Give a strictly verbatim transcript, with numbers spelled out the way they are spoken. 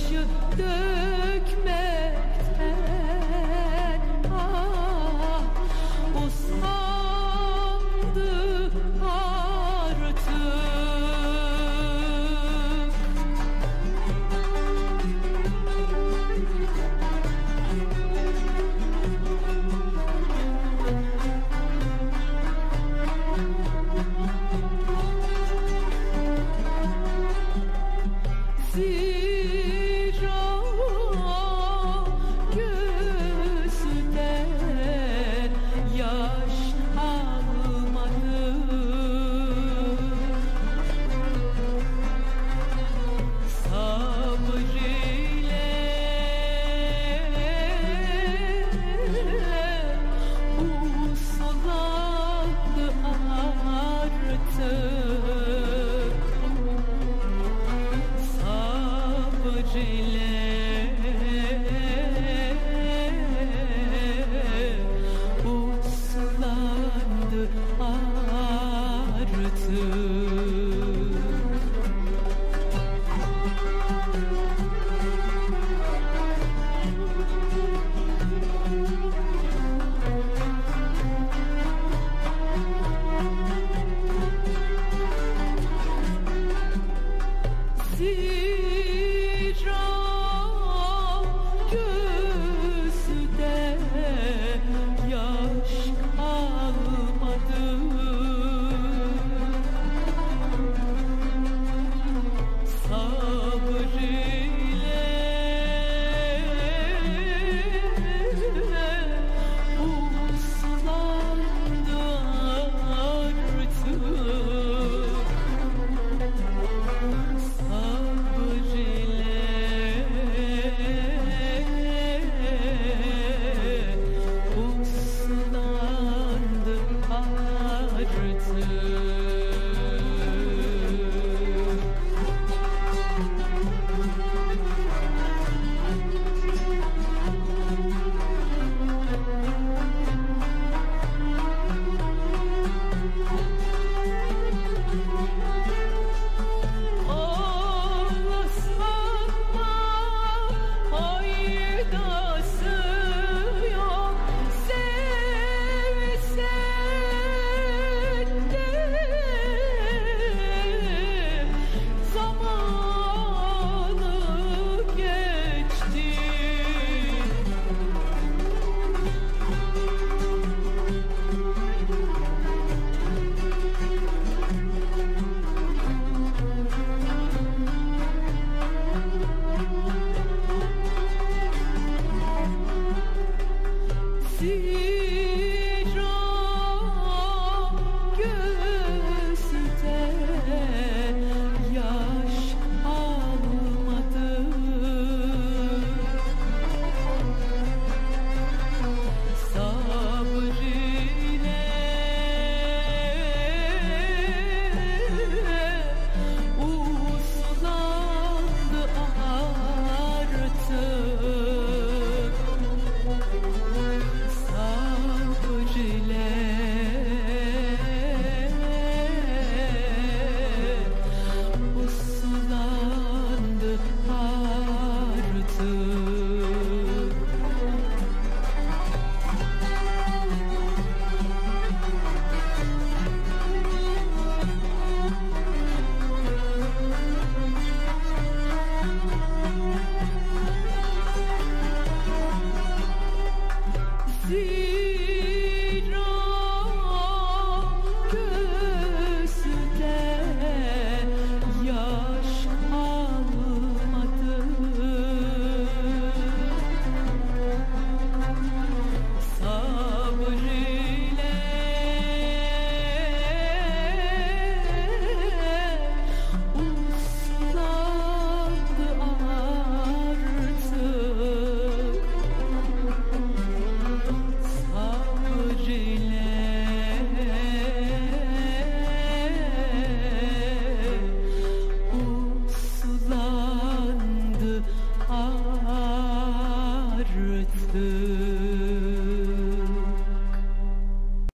yaşı dökmekten ah usandı artık. Zira gözünden yaş almadı, sabır ile uslandı artık. Sabır ile uslandı artık. Zira gözüde yaş almadı, sabır ile uslandı artık. Sabır ile uslandı artık. Ağlasanma faydası yok, sevsen de zamanı geçti. Zira gözde yaş almadı, sabır ile uslandı artık. Sabır ile uslandı artık. Zira gözde yaş almadı, sabır ile uslandı artık. Sabır ile uslandı artık.